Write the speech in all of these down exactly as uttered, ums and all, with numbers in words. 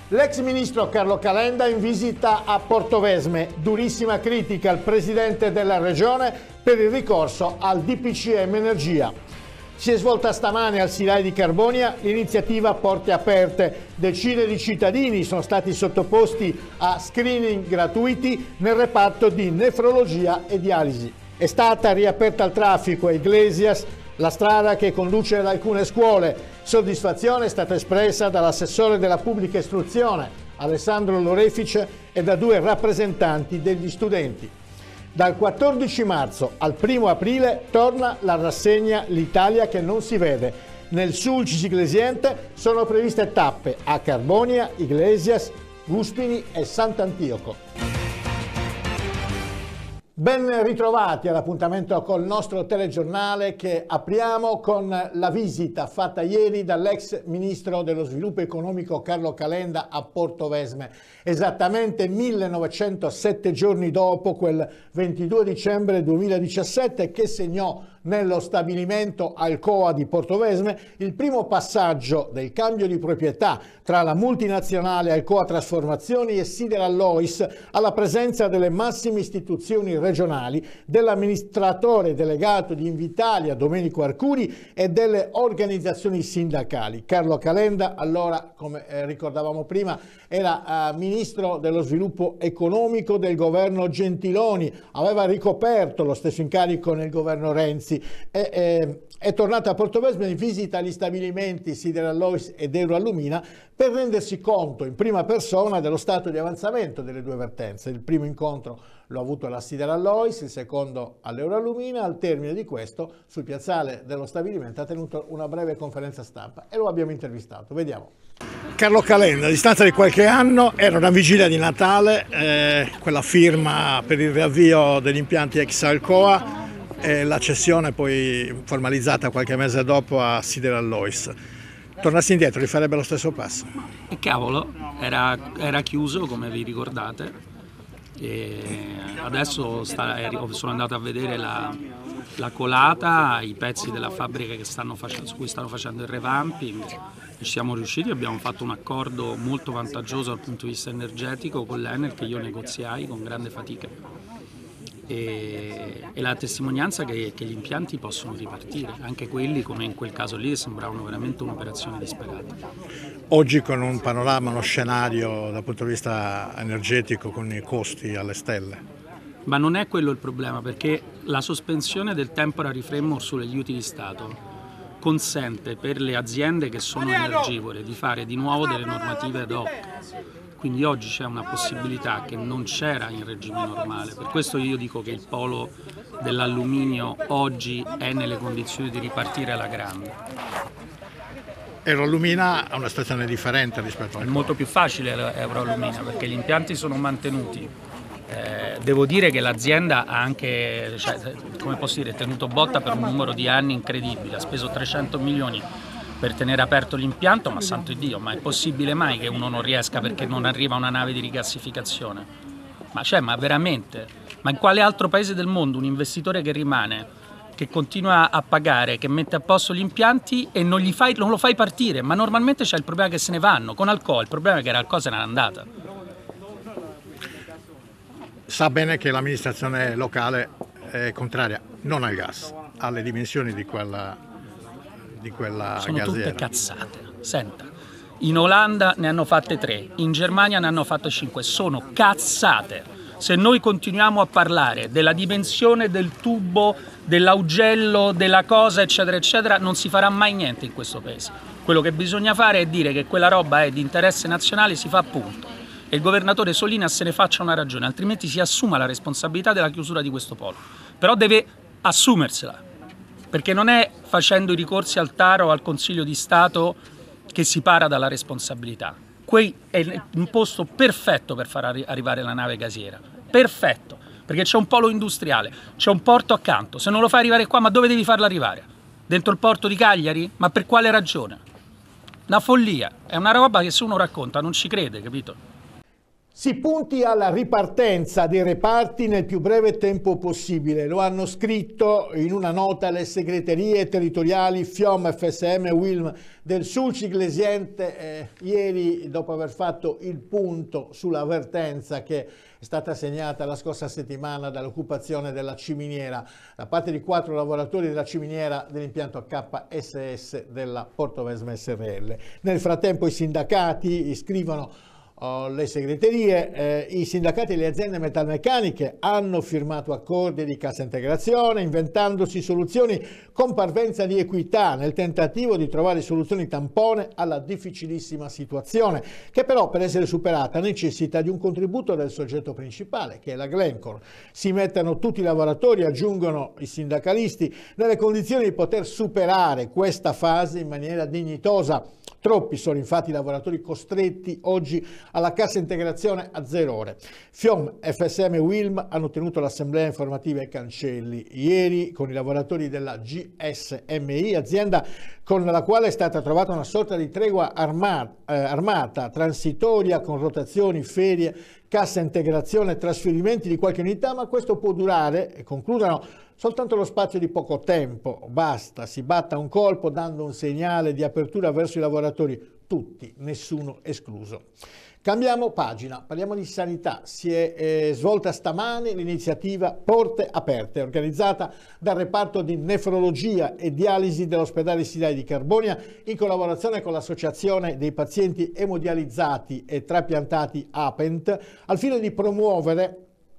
L'ex ministro Carlo Calenda in visita a Portovesme, durissima critica al presidente della regione per il ricorso al D P C M Energia. Si è svolta stamane al Silai di Carbonia l'iniziativa Porte Aperte. Decine di cittadini sono stati sottoposti a screening gratuiti nel reparto di nefrologia e dialisi. È stata riaperta al traffico a Iglesias la strada che conduce ad alcune scuole. Soddisfazione è stata espressa dall'assessore della pubblica istruzione Alessandro Lorefice e da due rappresentanti degli studenti. Dal quattordici marzo al primo aprile torna la rassegna L'Italia che non si vede. Nel Sulcis Iglesiente sono previste tappe a Carbonia, Iglesias, Guspini e Sant'Antioco. Ben ritrovati all'appuntamento col nostro telegiornale che apriamo con la visita fatta ieri dall'ex ministro dello sviluppo economico Carlo Calenda a Portovesme, esattamente millenovecentosette giorni dopo quel ventidue dicembre duemiladiciassette che segnò nello stabilimento Alcoa di Portovesme il primo passaggio del cambio di proprietà tra la multinazionale Alcoa Trasformazioni e Siderallois alla presenza delle massime istituzioni regionali, dell'amministratore delegato di Invitalia Domenico Arcuri e delle organizzazioni sindacali. Carlo Calenda, allora, come eh, ricordavamo prima, era eh, ministro dello sviluppo economico del governo Gentiloni, aveva ricoperto lo stesso incarico nel governo Renzi. È, è, è tornato a Portovesme in visita agli stabilimenti Siderallois ed Euroallumina per rendersi conto in prima persona dello stato di avanzamento delle due vertenze. Il primo incontro l'ho avuto alla Siderallois, il secondo all'Euroallumina. Al termine di questo, sul piazzale dello stabilimento ha tenuto una breve conferenza stampa e lo abbiamo intervistato. Vediamo. Carlo Calenda, a distanza di qualche anno, era una vigilia di Natale, eh, quella firma per il riavvio degli impianti ex Alcoa e la cessione poi formalizzata qualche mese dopo a Siderallois. Tornassi indietro, rifarebbe lo stesso passo? E cavolo, era, era chiuso come vi ricordate e adesso sta, sono andato a vedere la, la colata, i pezzi della fabbrica che stanno facendo, su cui stanno facendo il revamping. Ci siamo riusciti, abbiamo fatto un accordo molto vantaggioso dal punto di vista energetico con l'Enel che io negoziai con grande fatica. E, e la testimonianza che, che gli impianti possono ripartire, anche quelli come in quel caso lì sembravano veramente un'operazione disperata. Oggi con un panorama, uno scenario dal punto di vista energetico con i costi alle stelle. Ma non è quello il problema, perché la sospensione del temporary framework sugli aiuti di Stato consente per le aziende che sono energivore di fare di nuovo delle normative ad hoc. Quindi oggi c'è una possibilità che non c'era in regime normale, per questo io dico che il polo dell'alluminio oggi è nelle condizioni di ripartire alla grande. Euroallumina ha una situazione differente rispetto a... È molto più facile Euroallumina perché gli impianti sono mantenuti. Eh, devo dire che l'azienda ha anche, cioè, come posso dire, tenuto botta per un numero di anni incredibile, ha speso trecento milioni per tenere aperto l'impianto, ma santo Dio, ma è possibile mai che uno non riesca perché non arriva una nave di rigassificazione? Ma cioè, ma veramente? Ma in quale altro paese del mondo un investitore che rimane, che continua a pagare, che mette a posto gli impianti e non, gli fai, non lo fai partire? Ma normalmente c'è il problema che se ne vanno, con Alcoa il problema è che Alcoa se n'è andata. Sa bene che l'amministrazione locale è contraria, non al gas, alle dimensioni di quella... di quella sono gasiera. Tutte cazzate. Senta, in Olanda ne hanno fatte tre, in Germania ne hanno fatte cinque, sono cazzate. Se noi continuiamo a parlare della dimensione del tubo, dell'augello, della cosa eccetera eccetera, non si farà mai niente in questo paese. Quello che bisogna fare è dire che quella roba è di interesse nazionale, si fa punto. E il governatore Solinas se ne faccia una ragione, altrimenti si assuma la responsabilità della chiusura di questo polo. Però deve assumersela. Perché non è facendo i ricorsi al TAR o al Consiglio di Stato che si para dalla responsabilità. Qui è un posto perfetto per far arrivare la nave gasiera, perfetto, perché c'è un polo industriale, c'è un porto accanto, se non lo fai arrivare qua, ma dove devi farlo arrivare? Dentro il porto di Cagliari? Ma per quale ragione? Una follia, è una roba che se uno racconta non ci crede, capito? Si punti alla ripartenza dei reparti nel più breve tempo possibile. Lo hanno scritto in una nota le segreterie territoriali F I O M, F S M e U I L M del Sulci-Glesiente eh, ieri, dopo aver fatto il punto sull'avvertenza che è stata segnata la scorsa settimana dall'occupazione della ciminiera da parte di quattro lavoratori della ciminiera dell'impianto K S S della Portovesme S R L. Nel frattempo i sindacati scrivono Oh, le segreterie, eh, i sindacati e le aziende metalmeccaniche hanno firmato accordi di cassa integrazione inventandosi soluzioni con parvenza di equità nel tentativo di trovare soluzioni tampone alla difficilissima situazione che però per essere superata necessita di un contributo del soggetto principale che è la Glencore. Si mettano tutti i lavoratori, aggiungono i sindacalisti, nelle condizioni di poter superare questa fase in maniera dignitosa. Troppi sono infatti i lavoratori costretti oggi alla cassa integrazione a zero ore. F I O M, F S M e U I L M hanno tenuto l'assemblea informativa ai cancelli ieri con i lavoratori della G S M I, azienda con la quale è stata trovata una sorta di tregua armata, eh, armata transitoria con rotazioni, ferie, cassa integrazione e trasferimenti di qualche unità, ma questo può durare, e concludono, soltanto lo spazio di poco tempo. Basta, si batta un colpo dando un segnale di apertura verso i lavoratori, tutti, nessuno escluso. Cambiamo pagina, parliamo di sanità. Si è eh, svolta stamani l'iniziativa Porte Aperte, organizzata dal reparto di nefrologia e dialisi dell'ospedale Sinai di Carbonia in collaborazione con l'associazione dei pazienti emodializzati e trapiantati A P E N T al fine di promuovere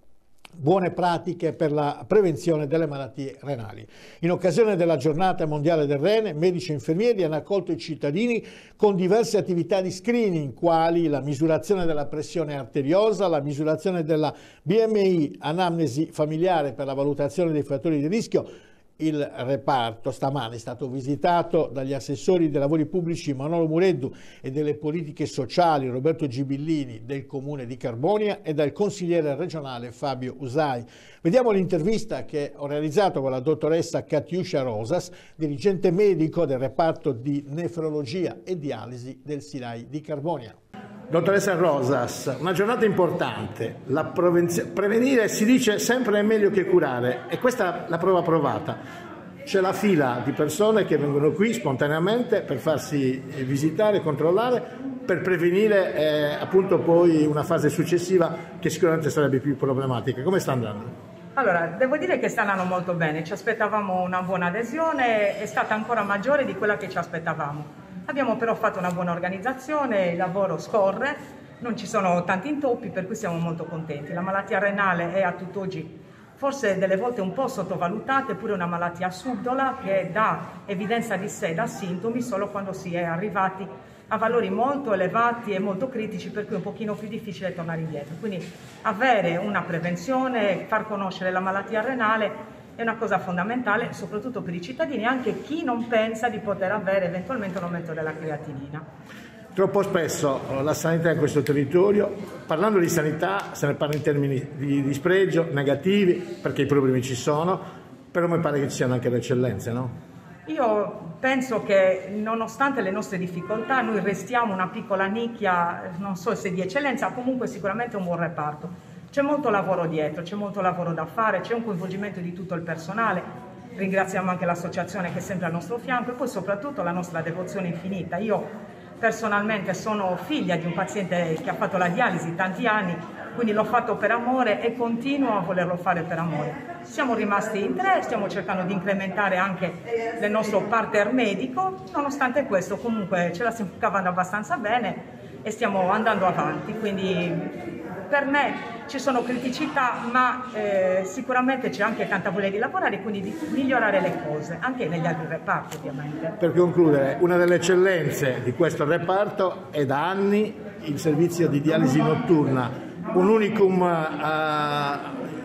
buone pratiche per la prevenzione delle malattie renali. In occasione della giornata mondiale del rene, medici e infermieri hanno accolto i cittadini con diverse attività di screening, quali la misurazione della pressione arteriosa, la misurazione della B M I, anamnesi familiare per la valutazione dei fattori di rischio. Il reparto stamani è stato visitato dagli assessori dei lavori pubblici Manolo Mureddu e delle politiche sociali Roberto Gibillini del comune di Carbonia e dal consigliere regionale Fabio Usai. Vediamo l'intervista che ho realizzato con la dottoressa Katiuscia Rosas, dirigente medico del reparto di nefrologia e dialisi del Sinai di Carbonia. Dottoressa Rosas, una giornata importante, la prevenire si dice sempre è meglio che curare e questa è la prova provata. C'è la fila di persone che vengono qui spontaneamente per farsi visitare, controllare, per prevenire eh, appunto poi una fase successiva che sicuramente sarebbe più problematica. Come sta andando? Allora, devo dire che sta andando molto bene, ci aspettavamo una buona adesione, è stata ancora maggiore di quella che ci aspettavamo. Abbiamo però fatto una buona organizzazione, il lavoro scorre, non ci sono tanti intoppi, per cui siamo molto contenti. La malattia renale è a tutt'oggi forse delle volte un po' sottovalutata, eppure una malattia subdola che dà evidenza di sé, dà sintomi solo quando si è arrivati a valori molto elevati e molto critici, per cui è un pochino più difficile tornare indietro. Quindi avere una prevenzione, far conoscere la malattia renale è una cosa fondamentale, soprattutto per i cittadini, anche chi non pensa di poter avere eventualmente un aumento della creatinina. Troppo spesso la sanità in questo territorio, parlando di sanità, se ne parla in termini di, di spregio, negativi, perché i problemi ci sono, però mi pare che ci siano anche le eccellenze, no? Io penso che nonostante le nostre difficoltà noi restiamo una piccola nicchia, non so se di eccellenza, comunque sicuramente un buon reparto. C'è molto lavoro dietro, c'è molto lavoro da fare, c'è un coinvolgimento di tutto il personale, ringraziamo anche l'associazione che è sempre al nostro fianco e poi soprattutto la nostra devozione infinita. Io personalmente sono figlia di un paziente che ha fatto la dialisi tanti anni, quindi l'ho fatto per amore e continuo a volerlo fare per amore. Siamo rimasti in tre, stiamo cercando di incrementare anche il nostro parterre medico, nonostante questo comunque ce la stiamo cavando abbastanza bene e stiamo andando avanti, quindi per me ci sono criticità, ma eh, sicuramente c'è anche tanta voglia di lavorare e quindi di migliorare le cose, anche negli altri reparti ovviamente. Per concludere, una delle eccellenze di questo reparto è da anni il servizio di dialisi notturna, un unicum eh,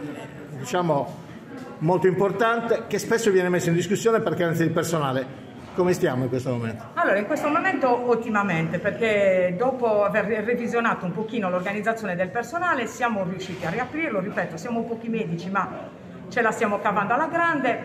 diciamo molto importante che spesso viene messo in discussione per carenza di personale. Come stiamo in questo momento? Allora, in questo momento ottimamente, perché dopo aver revisionato un pochino l'organizzazione del personale siamo riusciti a riaprirlo, ripeto, siamo pochi medici ma ce la stiamo cavando alla grande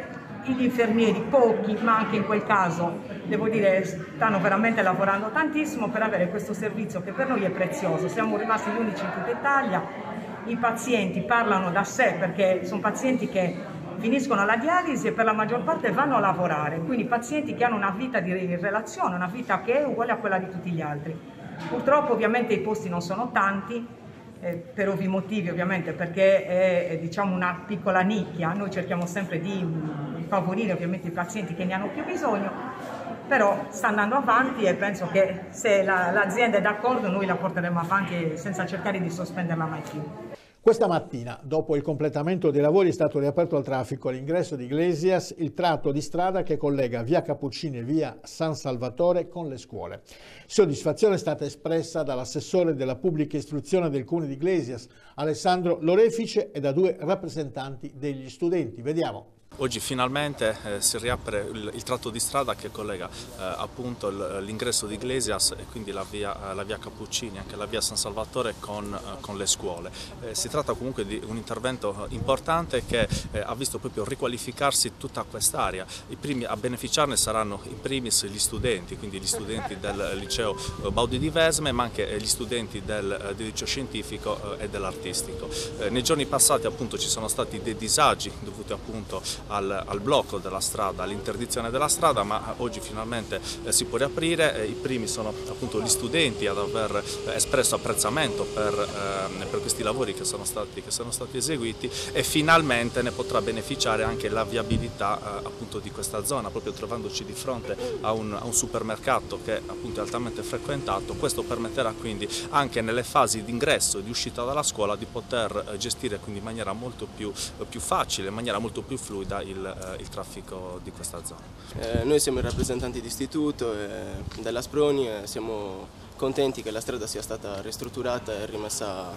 gli infermieri, pochi, ma anche in quel caso, devo dire, stanno veramente lavorando tantissimo per avere questo servizio che per noi è prezioso. Siamo rimasti gli unici in tutta Italia, i pazienti parlano da sé perché sono pazienti che finiscono la dialisi e per la maggior parte vanno a lavorare, quindi pazienti che hanno una vita di relazione, una vita che è uguale a quella di tutti gli altri. Purtroppo ovviamente i posti non sono tanti, eh, per ovvi motivi ovviamente, perché è, è diciamo una piccola nicchia, noi cerchiamo sempre di mh, favorire ovviamente i pazienti che ne hanno più bisogno, però sta andando avanti e penso che se la, l'azienda è d'accordo noi la porteremo avanti senza cercare di sospenderla mai più. Questa mattina, dopo il completamento dei lavori, è stato riaperto al traffico all'ingresso di Iglesias il tratto di strada che collega via Cappuccini e via San Salvatore con le scuole. Soddisfazione è stata espressa dall'assessore della pubblica istruzione del Comune di Iglesias, Alessandro Lorefice, e da due rappresentanti degli studenti. Vediamo. Oggi finalmente eh, si riapre il, il tratto di strada che collega eh, appunto l'ingresso di Iglesias e quindi la via, la via Cappuccini, anche la via San Salvatore con, eh, con le scuole. Eh, si tratta comunque di un intervento importante che eh, ha visto proprio riqualificarsi tutta quest'area. I primi a beneficiarne saranno in primis gli studenti, quindi gli studenti del liceo Baudi di Vesme, ma anche gli studenti del, del liceo scientifico eh, e dell'artistico. Eh, nei giorni passati appunto ci sono stati dei disagi dovuti appunto Al, al blocco della strada, all'interdizione della strada, ma oggi finalmente eh, si può riaprire. Eh, I primi sono appunto gli studenti ad aver eh, espresso apprezzamento per, eh, per questi lavori che sono stati, che sono stati eseguiti, e finalmente ne potrà beneficiare anche la viabilità eh, appunto di questa zona, proprio trovandoci di fronte a un, a un supermercato che appunto è altamente frequentato. Questo permetterà quindi anche nelle fasi di ingresso e di uscita dalla scuola di poter eh, gestire quindi in maniera molto più, eh, più facile, in maniera molto più fluida Il, eh, il traffico di questa zona. Eh, noi siamo i rappresentanti d'istituto e della Sproni e siamo contenti che la strada sia stata ristrutturata e rimessa,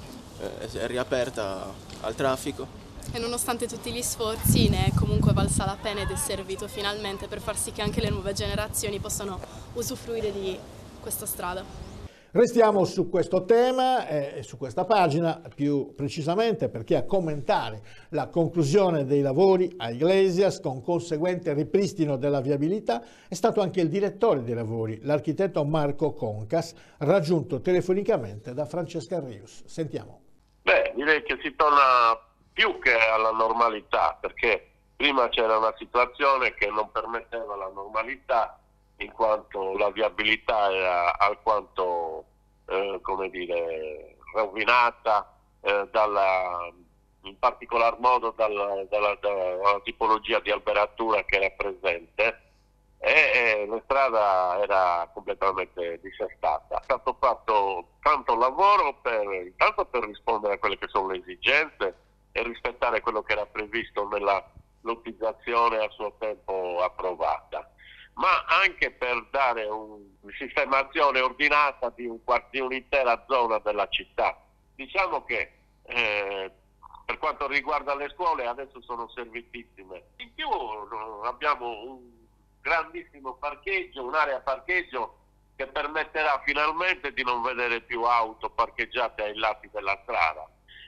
eh, è riaperta al traffico. E nonostante tutti gli sforzi ne è comunque valsa la pena ed è servito finalmente per far sì che anche le nuove generazioni possano usufruire di questa strada. Restiamo su questo tema e eh, su questa pagina più precisamente perché a commentare la conclusione dei lavori a Iglesias con conseguente ripristino della viabilità è stato anche il direttore dei lavori, l'architetto Marco Concas, raggiunto telefonicamente da Francesca Rius. Sentiamo. Beh, direi che si torna più che alla normalità, perché prima c'era una situazione che non permetteva la normalità, in quanto la viabilità era alquanto, eh, come dire, rovinata, eh, dalla, in particolar modo dalla, dalla, dalla tipologia di alberatura che era presente, e, e la strada era completamente dissestata. È stato fatto tanto lavoro per, intanto per rispondere a quelle che sono le esigenze e rispettare quello che era previsto nella lottizzazione a suo tempo approvata, ma anche per dare una sistemazione ordinata di, un, di un'intera zona della città. Diciamo che eh, per quanto riguarda le scuole adesso sono servitissime. In più abbiamo un grandissimo parcheggio, un'area parcheggio che permetterà finalmente di non vedere più auto parcheggiate ai lati della strada.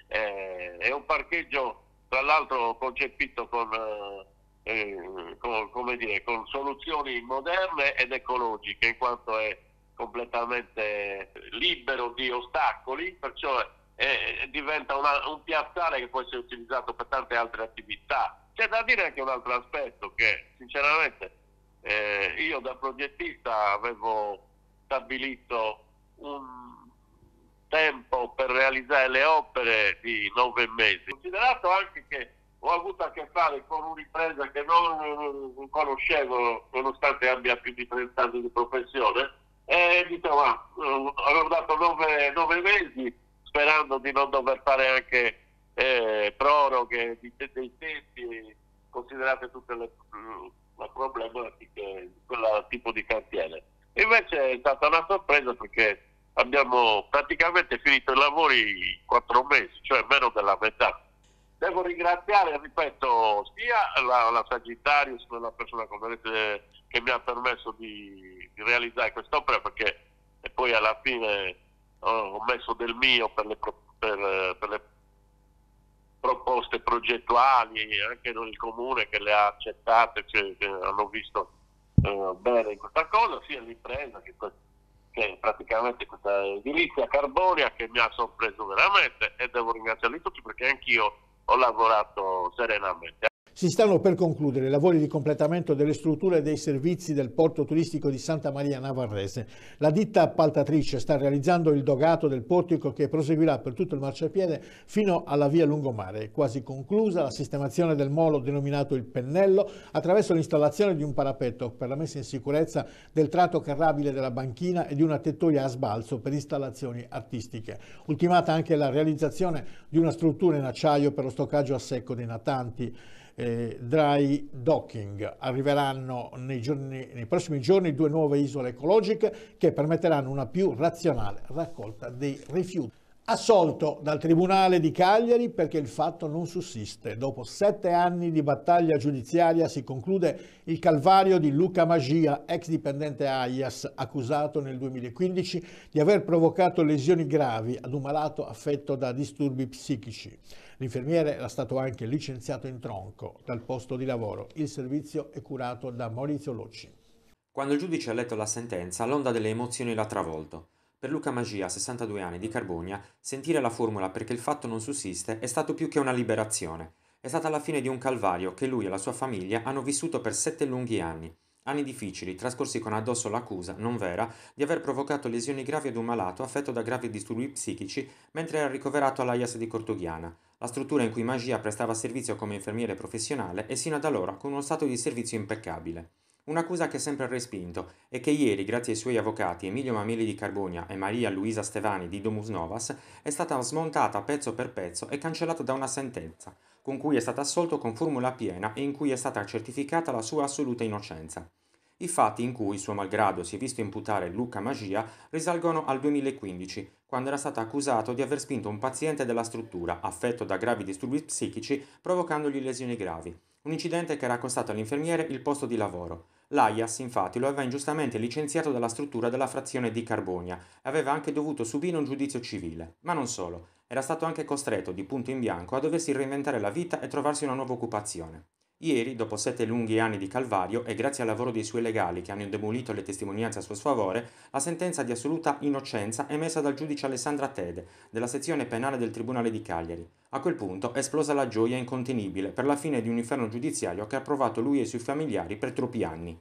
Eh, è un parcheggio tra l'altro concepito con... Eh, Eh, con, come dire, con soluzioni moderne ed ecologiche, in quanto è completamente libero di ostacoli, perciò è, diventa una, un piazzale che può essere utilizzato per tante altre attività. C'è da dire anche un altro aspetto, che sinceramente eh, io da progettista avevo stabilito un tempo per realizzare le opere di nove mesi, considerato anche che ho avuto a che fare con un'impresa che non, non conoscevo, nonostante abbia più di trenta anni di professione, e dicevo, ah, avevo dato nove, nove mesi sperando di non dover fare anche eh, proroghe di, dei tempi, considerate tutte le, le problematiche di quel tipo di cantiere. Invece è stata una sorpresa perché abbiamo praticamente finito i lavori in quattro mesi, cioè meno della metà. Devo ringraziare, ripeto, sia la, la Sagittarius, la persona che mi ha permesso di, di realizzare quest'opera, perché e poi alla fine ho, ho messo del mio per le, per, per le proposte progettuali, anche il comune che le ha accettate, cioè, che hanno visto eh, bene in questa cosa, sia l'impresa che, che praticamente questa edilizia Carbonia, che mi ha sorpreso veramente, e devo ringraziarli tutti perché anch'io ho lavorato serenamente. Si stanno per concludere i lavori di completamento delle strutture e dei servizi del porto turistico di Santa Maria Navarrese. La ditta appaltatrice sta realizzando il dogato del portico che proseguirà per tutto il marciapiede fino alla via Lungomare. È quasi conclusa la sistemazione del molo denominato il Pennello attraverso l'installazione di un parapetto per la messa in sicurezza del tratto carrabile della banchina e di una tettoia a sbalzo per installazioni artistiche. Ultimata anche la realizzazione di una struttura in acciaio per lo stoccaggio a secco dei natanti. Eh, dry docking. Arriveranno nei, giorni, nei prossimi giorni due nuove isole ecologiche che permetteranno una più razionale raccolta dei rifiuti. Assolto dal Tribunale di Cagliari perché il fatto non sussiste. Dopo sette anni di battaglia giudiziaria si conclude il calvario di Luca Magia, ex dipendente A I A S, accusato nel duemilaquindici di aver provocato lesioni gravi ad un malato affetto da disturbi psichici. L'infermiere era stato anche licenziato in tronco dal posto di lavoro. Il servizio è curato da Maurizio Locci. Quando il giudice ha letto la sentenza, l'onda delle emozioni l'ha travolto. Per Luca Magia, sessantadue anni, di Carbonia, sentire la formula perché il fatto non sussiste è stato più che una liberazione. È stata la fine di un calvario che lui e la sua famiglia hanno vissuto per sette lunghi anni. Anni difficili, trascorsi con addosso l'accusa, non vera, di aver provocato lesioni gravi ad un malato affetto da gravi disturbi psichici mentre era ricoverato all'A I A S di Cortoghiana, la struttura in cui Magia prestava servizio come infermiere professionale e sino ad allora con uno stato di servizio impeccabile. Un'accusa che sempre ha respinto e che ieri, grazie ai suoi avvocati Emilio Mameli di Carbonia e Maria Luisa Stevani di Domus Novas, è stata smontata pezzo per pezzo e cancellata da una sentenza, con cui è stato assolto con formula piena e in cui è stata certificata la sua assoluta innocenza. I fatti in cui, suo malgrado, si è visto imputare Luca Magia risalgono al duemilaquindici, quando era stato accusato di aver spinto un paziente della struttura, affetto da gravi disturbi psichici, provocandogli lesioni gravi. Un incidente che era costato all'infermiere il posto di lavoro. L'A I A S infatti lo aveva ingiustamente licenziato dalla struttura della frazione di Carbonia e aveva anche dovuto subire un giudizio civile. Ma non solo, era stato anche costretto di punto in bianco a doversi reinventare la vita e trovarsi una nuova occupazione. Ieri, dopo sette lunghi anni di calvario e grazie al lavoro dei suoi legali che hanno indemolito le testimonianze a suo sfavore, la sentenza di assoluta innocenza è emessa dal giudice Alessandra Tede, della sezione penale del Tribunale di Cagliari. A quel punto è esplosa la gioia incontenibile per la fine di un inferno giudiziario che ha provato lui e i suoi familiari per troppi anni.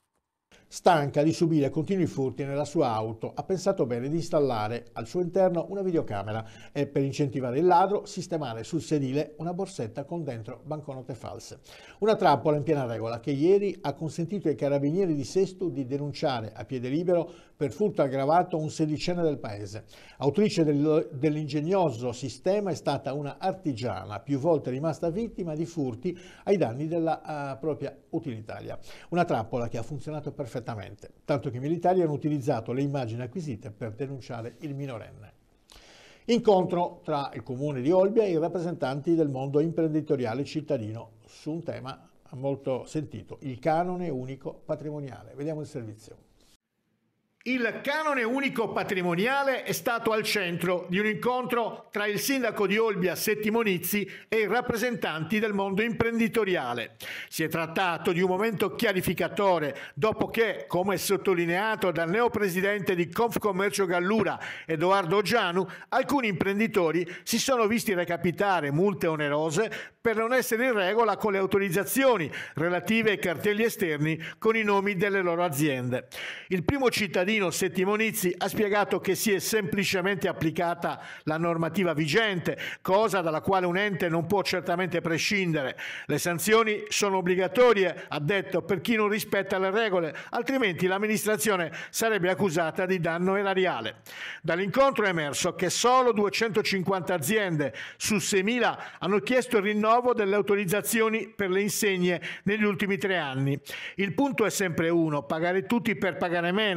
Stanca di subire continui furti nella sua auto, ha pensato bene di installare al suo interno una videocamera e per incentivare il ladro sistemare sul sedile una borsetta con dentro banconote false. Una trappola in piena regola che ieri ha consentito ai carabinieri di Sesto di denunciare a piede libero per furto aggravato un sedicenne del paese. Autrice del, dell'ingegnoso sistema è stata una artigiana, più volte rimasta vittima di furti ai danni della uh, propria utilitaria. Una trappola che ha funzionato perfettamente, tanto che i militari hanno utilizzato le immagini acquisite per denunciare il minorenne. Incontro tra il comune di Olbia e i rappresentanti del mondo imprenditoriale cittadino su un tema molto sentito, il canone unico patrimoniale. Vediamo il servizio. Il canone unico patrimoniale è stato al centro di un incontro tra il sindaco di Olbia Settimonizzi e i rappresentanti del mondo imprenditoriale. Si è trattato di un momento chiarificatore dopo che, come sottolineato dal neopresidente di Confcommercio Gallura, Edoardo Gianu, alcuni imprenditori si sono visti recapitare multe onerose per non essere in regola con le autorizzazioni relative ai cartelli esterni con i nomi delle loro aziende. Il primo cittadino Settimonizzi ha spiegato che si è semplicemente applicata la normativa vigente, cosa dalla quale un ente non può certamente prescindere. Le sanzioni sono obbligatorie, ha detto, per chi non rispetta le regole, altrimenti l'amministrazione sarebbe accusata di danno erariale. Dall'incontro è emerso che solo duecentocinquanta aziende su seimila hanno chiesto il rinnovo delle autorizzazioni per le insegne negli ultimi tre anni. Il punto è sempre uno: pagare tutti per pagare meno,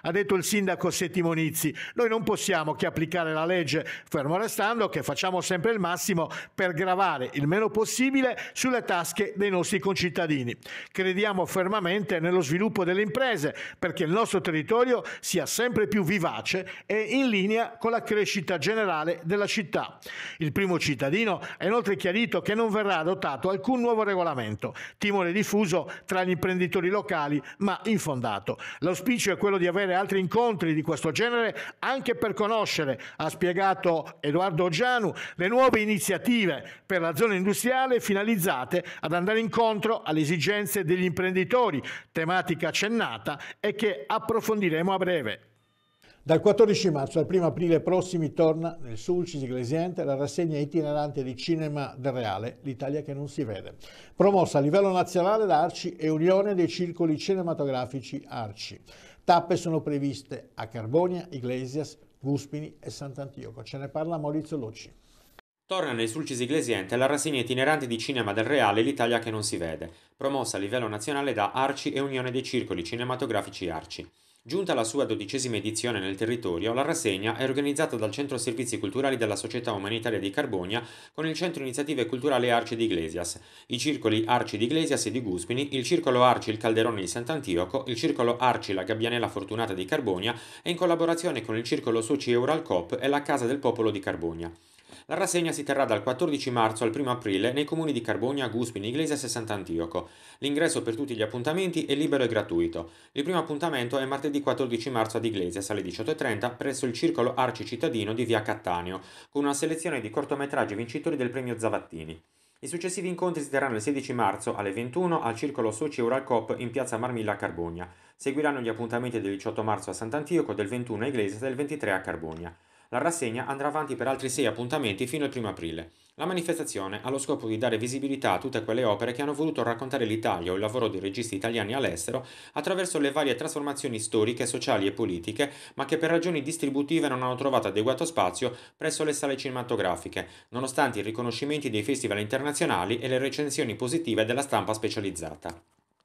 ha detto il sindaco Settimonizzi. Noi non possiamo che applicare la legge, fermo restando che facciamo sempre il massimo per gravare il meno possibile sulle tasche dei nostri concittadini. Crediamo fermamente nello sviluppo delle imprese perché il nostro territorio sia sempre più vivace e in linea con la crescita generale della città. Il primo cittadino ha inoltre chiarito che non verrà adottato alcun nuovo regolamento, timore diffuso tra gli imprenditori locali ma infondato. L'auspicio è quello di avere altri incontri di questo genere anche per conoscere, ha spiegato Edoardo Oggianu, le nuove iniziative per la zona industriale finalizzate ad andare incontro alle esigenze degli imprenditori, tematica accennata e che approfondiremo a breve. Dal quattordici marzo al primo aprile prossimi torna nel Sulcis Iglesiente la rassegna itinerante di Cinema del Reale, l'Italia che non si vede, promossa a livello nazionale da Arci e Unione dei Circoli Cinematografici Arci. Tappe sono previste a Carbonia, Iglesias, Guspini e Sant'Antioco. Ce ne parla Maurizio Lucci. Torna nel Sulcis Iglesiente la rassegna itinerante di Cinema del Reale, l'Italia che non si vede, promossa a livello nazionale da Arci e Unione dei Circoli Cinematografici Arci. Giunta alla sua dodicesima edizione nel territorio, la rassegna è organizzata dal Centro Servizi Culturali della Società Umanitaria di Carbonia con il Centro Iniziative Culturali Arci di Iglesias, i circoli Arci di Iglesias e di Guspini, il Circolo Arci il Calderone di Sant'Antioco, il Circolo Arci la Gabbianella Fortunata di Carbonia e in collaborazione con il Circolo Soci Euralcoop e la Casa del Popolo di Carbonia. La rassegna si terrà dal quattordici marzo al primo aprile nei comuni di Carbonia, Guspini, Iglesias e Sant'Antioco. L'ingresso per tutti gli appuntamenti è libero e gratuito. Il primo appuntamento è martedì quattordici marzo ad Iglesias alle diciotto e trenta presso il Circolo Arci Cittadino di via Cattaneo, con una selezione di cortometraggi vincitori del premio Zavattini. I successivi incontri si terranno il sedici marzo alle ventuno al Circolo Soci Euralcoop in piazza Marmilla a Carbonia. Seguiranno gli appuntamenti del diciotto marzo a Sant'Antioco, del ventuno a Iglesias e del ventitré a Carbonia. La rassegna andrà avanti per altri sei appuntamenti fino al primo aprile. La manifestazione ha lo scopo di dare visibilità a tutte quelle opere che hanno voluto raccontare l'Italia o il lavoro di registi italiani all'estero attraverso le varie trasformazioni storiche, sociali e politiche, ma che per ragioni distributive non hanno trovato adeguato spazio presso le sale cinematografiche, nonostante i riconoscimenti dei festival internazionali e le recensioni positive della stampa specializzata.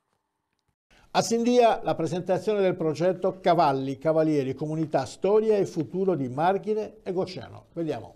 A Sindia la presentazione del progetto Cavalli, Cavalieri, Comunità, Storia e Futuro di Marghine e Gocciano. Vediamo.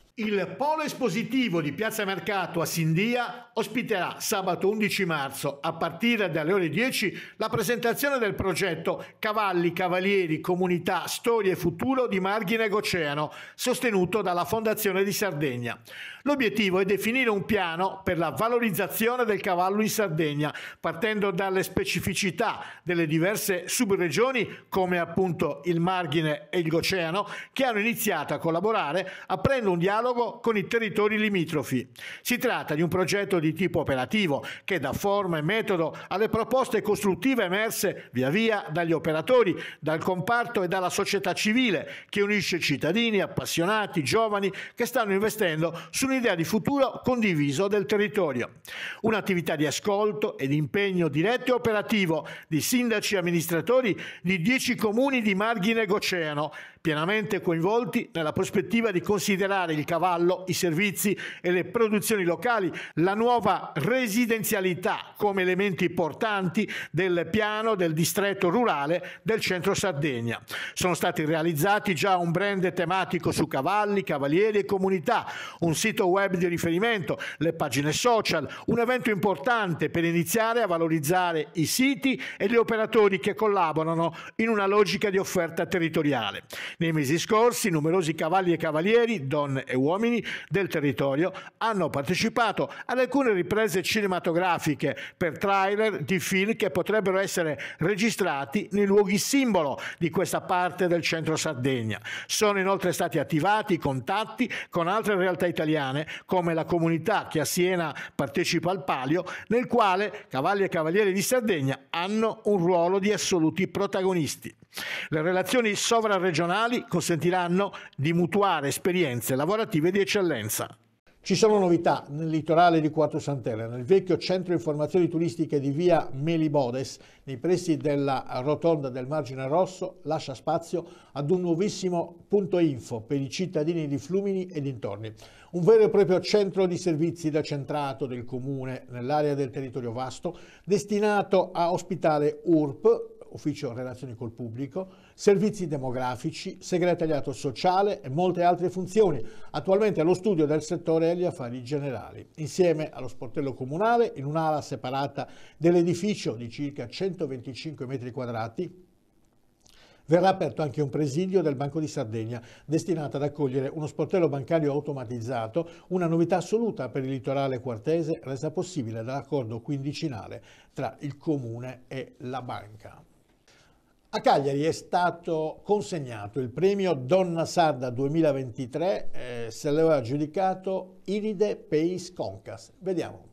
Il polo espositivo di Piazza Mercato a Sindia ospiterà sabato undici marzo a partire dalle ore dieci la presentazione del progetto Cavalli, Cavalieri, Comunità, Storia e Futuro di Marghine e Gocciano, sostenuto dalla Fondazione di Sardegna. L'obiettivo è definire un piano per la valorizzazione del cavallo in Sardegna, partendo dalle specificità delle diverse subregioni, come appunto il Marghine e il Gocciano, che hanno iniziato a collaborare aprendo un dialogo con i territori limitrofi. Si tratta di un progetto di tipo operativo che dà forma e metodo alle proposte costruttive emerse via via dagli operatori, dal comparto e dalla società civile, che unisce cittadini, appassionati, giovani che stanno investendo su un'idea di futuro condiviso del territorio. Un'attività di ascolto e di impegno diretto e operativo di sindaci e amministratori di dieci comuni di Marghine e Gocciano, pienamente coinvolti nella prospettiva di considerare il cavallo, i servizi e le produzioni locali, la nuova residenzialità come elementi portanti del piano del distretto rurale del centro Sardegna. Sono stati realizzati già un brand tematico su cavalli, cavalieri e comunità, un sito web di riferimento, le pagine social, un evento importante per iniziare a valorizzare i siti e gli operatori che collaborano in una logica di offerta territoriale. Nei mesi scorsi numerosi cavalli e cavalieri, donne e uomini del territorio hanno partecipato ad alcune riprese cinematografiche per trailer di film che potrebbero essere registrati nei luoghi simbolo di questa parte del centro Sardegna. Sono inoltre stati attivati contatti con altre realtà italiane come la comunità che a Siena partecipa al Palio, nel quale cavalli e cavalieri di Sardegna hanno un ruolo di assoluti protagonisti. Le relazioni sovraregionali consentiranno di mutuare esperienze lavorative di eccellenza. Ci sono novità nel litorale di Quarto Sant'Elena, nel vecchio centro informazioni turistiche di via Melibodes, nei pressi della rotonda del Margine Rosso, lascia spazio ad un nuovissimo punto info per i cittadini di Flumini e dintorni. Un vero e proprio centro di servizi decentrato del comune nell'area del territorio vasto, destinato a ospitare U R P, ufficio relazioni col pubblico, servizi demografici, segretariato sociale e molte altre funzioni, attualmente allo studio del settore agli affari generali, insieme allo sportello comunale in un'ala separata dell'edificio di circa centoventicinque metri quadrati. Verrà aperto anche un presidio del Banco di Sardegna destinato ad accogliere uno sportello bancario automatizzato, una novità assoluta per il litorale quartese resa possibile dall'accordo quindicinale tra il Comune e la banca. A Cagliari è stato consegnato il premio Donna Sarda duemilaventitré, eh, se lo ha aggiudicato Iride Peis Concas. Vediamo.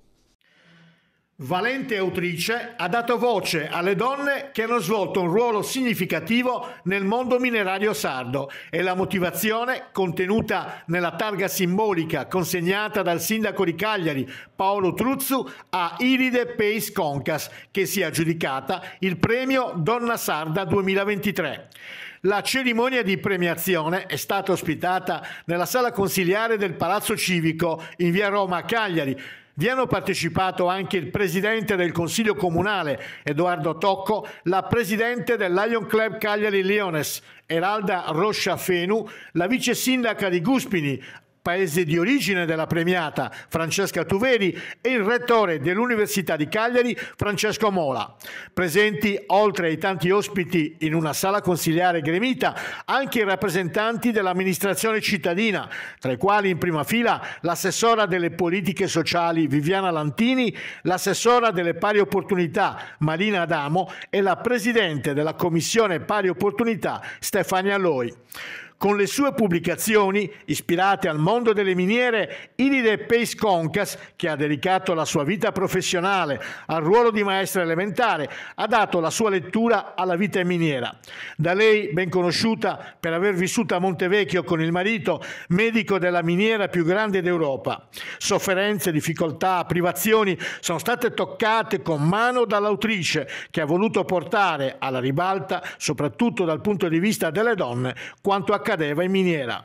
Valente autrice, ha dato voce alle donne che hanno svolto un ruolo significativo nel mondo minerario sardo e la motivazione contenuta nella targa simbolica consegnata dal sindaco di Cagliari Paolo Truzzu a Iride Peis Concas, che si è aggiudicata il premio Donna Sarda duemilaventitré. La cerimonia di premiazione è stata ospitata nella sala consiliare del Palazzo Civico in via Roma a Cagliari. Vi hanno partecipato anche il presidente del Consiglio Comunale, Edoardo Tocco, la presidente del Lion Club Cagliari Lions, Eralda Roscia Fenu, la vice sindaca di Guspini, paese di origine della premiata, Francesca Tuveri, e il rettore dell'Università di Cagliari, Francesco Mola. Presenti, oltre ai tanti ospiti in una sala consiliare gremita, anche i rappresentanti dell'amministrazione cittadina, tra i quali in prima fila l'assessora delle politiche sociali Viviana Lantini, l'assessora delle pari opportunità Marina Adamo e la presidente della Commissione Pari Opportunità Stefania Loi. Con le sue pubblicazioni, ispirate al mondo delle miniere, Iride Peis Concas, che ha dedicato la sua vita professionale al ruolo di maestra elementare, ha dato la sua lettura alla vita miniera. Da lei ben conosciuta per aver vissuto a Montevecchio con il marito, medico della miniera più grande d'Europa. Sofferenze, difficoltà, privazioni sono state toccate con mano dall'autrice, che ha voluto portare alla ribalta, soprattutto dal punto di vista delle donne, quanto accadeva in miniera.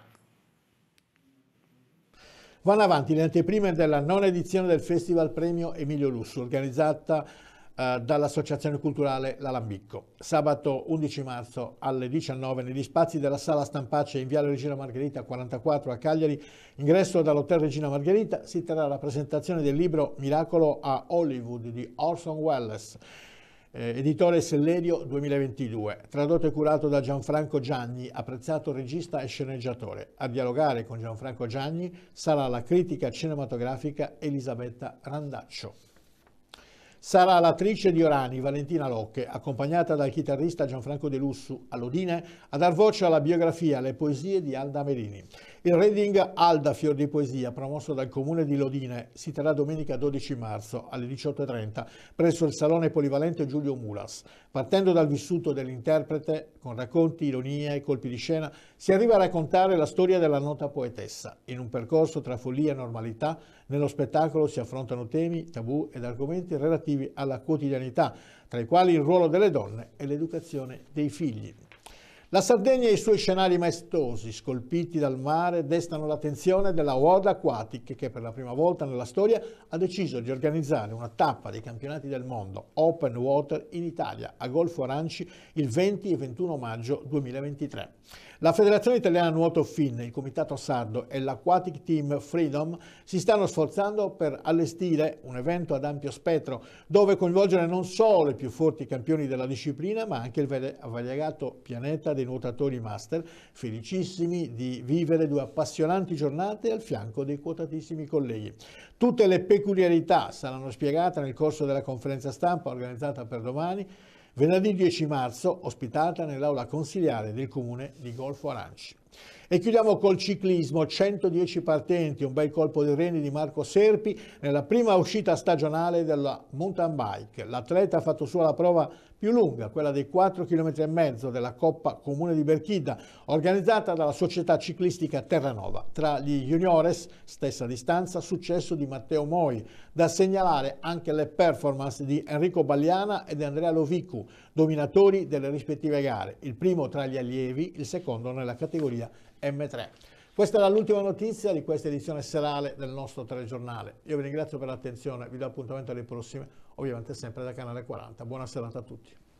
Vanno avanti le anteprime della nona edizione del Festival Premio Emilio Lussu, organizzata eh, dall'Associazione Culturale L'Alambicco. Sabato undici marzo alle diciannove negli spazi della Sala Stampaccia in Viale Regina Margherita quarantaquattro a Cagliari, ingresso dall'Hotel Regina Margherita, si terrà la presentazione del libro Miracolo a Hollywood di Orson Welles, Eh, editore Sellerio duemilaventidue, tradotto e curato da Gianfranco Gianni, apprezzato regista e sceneggiatore. A dialogare con Gianfranco Gianni sarà la critica cinematografica Elisabetta Randaccio. Sarà l'attrice di Orani, Valentina Locche, accompagnata dal chitarrista Gianfranco De Lussu, all'Udine, a dar voce alla biografia Le poesie di Alda Merini. Il reading Alda Fior di Poesia, promosso dal Comune di Lodine, si terrà domenica dodici marzo alle diciotto e trenta presso il Salone Polivalente Giulio Mulas. Partendo dal vissuto dell'interprete, con racconti, ironie e colpi di scena, si arriva a raccontare la storia della nota poetessa. In un percorso tra follia e normalità, nello spettacolo si affrontano temi, tabù ed argomenti relativi alla quotidianità, tra i quali il ruolo delle donne e l'educazione dei figli. La Sardegna e i suoi scenari maestosi, scolpiti dal mare, destano l'attenzione della World Aquatic, che per la prima volta nella storia ha deciso di organizzare una tappa dei campionati del mondo Open Water in Italia, a Golfo Aranci, il venti e ventuno maggio duemilaventitré. La Federazione Italiana Nuoto Fin, il Comitato Sardo e l'Aquatic Team Freedom si stanno sforzando per allestire un evento ad ampio spettro, dove coinvolgere non solo i più forti campioni della disciplina, ma anche il variegato pianeta dei nuotatori master, felicissimi di vivere due appassionanti giornate al fianco dei quotatissimi colleghi. Tutte le peculiarità saranno spiegate nel corso della conferenza stampa organizzata per domani, venerdì dieci marzo, ospitata nell'aula consiliare del Comune di Golfo Aranci. E chiudiamo col ciclismo, centodieci partenti, un bel colpo di reni di Marco Serpi nella prima uscita stagionale della mountain bike. L'atleta ha fatto sua la prova più lunga, quella dei quattro chilometri e mezzo della Coppa Comune di Berchida, organizzata dalla società ciclistica Terranova. Tra gli juniores, stessa distanza, successo di Matteo Moi. Da segnalare anche le performance di Enrico Bagliana ed Andrea Lovicu, dominatori delle rispettive gare, il primo tra gli allievi, il secondo nella categoria M tre. Questa era l'ultima notizia di questa edizione serale del nostro telegiornale. Io vi ringrazio per l'attenzione, vi do appuntamento alle prossime, ovviamente sempre da Canale quaranta. Buona serata a tutti.